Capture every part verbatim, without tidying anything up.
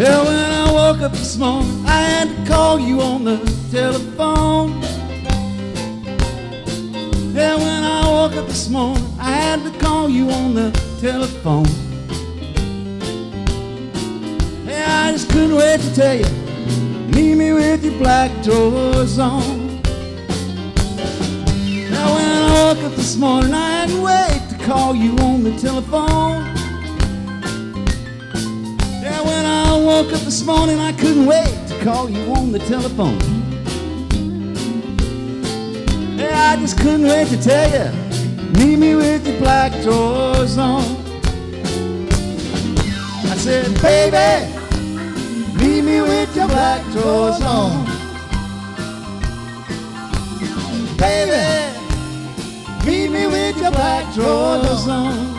Well, when I woke up this morning, I had to call you on the telephone. Yeah, when I woke up this morning, I had to call you on the telephone. Yeah, I just couldn't wait to tell you, meet me with your black drawers on. Now when I woke up this morning, I had to wait to call you on the telephone. Yeah, when I woke up this morning, I couldn't wait to call you on the telephone. Yeah, I just couldn't wait to tell you, meet me with your black drawers on. I said, baby, meet me with your black drawers on. Baby, meet me with your black drawers on.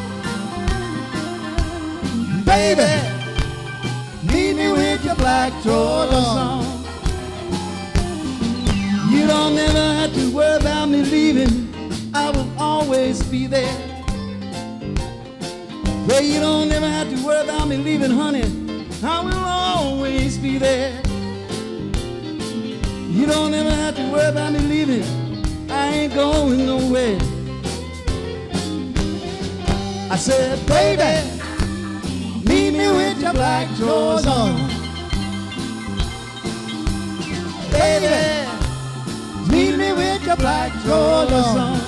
Baby, meet me with your black drawers on. You don't never have to worry about me leaving, I will always be there. Well, you don't never have to worry about me leaving, honey, I will always be there. You don't ever have to worry about me leaving, I ain't going nowhere. I said, baby, meet me with your black drawers on. Baby, meet me with your black drawers on.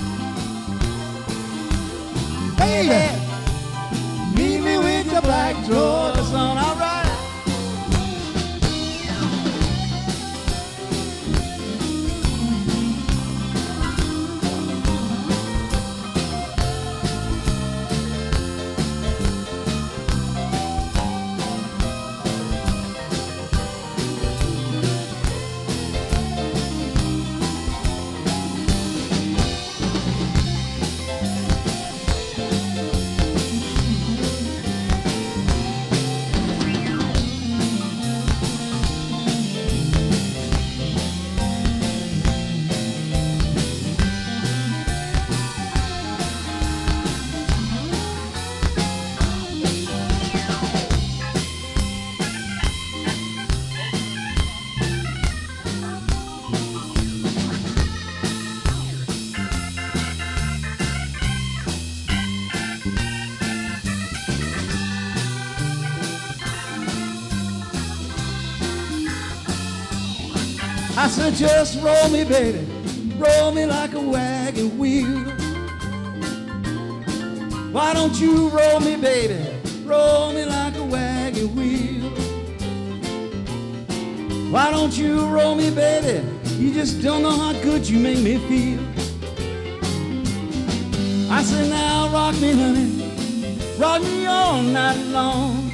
Baby, meet me with your black drawers on. All right. I said, just roll me, baby, roll me like a wagon wheel. Why don't you roll me, baby, roll me like a wagon wheel. Why don't you roll me, baby, you just don't know how good you make me feel. I said, now rock me, honey, rock me all night long.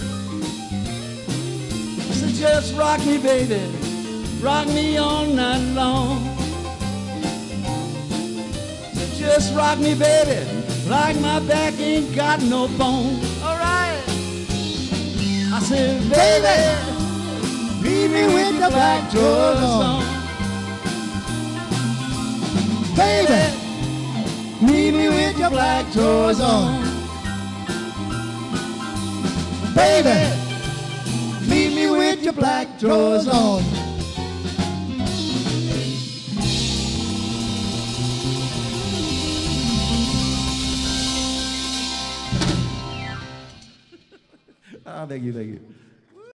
I said, just rock me, baby, rock me all night long. Just rock me, baby, like my back ain't got no bone. All right. I said, baby, meet me with your black drawers on. Baby, meet me with your black drawers on. Baby, meet me with your black drawers on. Ah, thank you, thank you.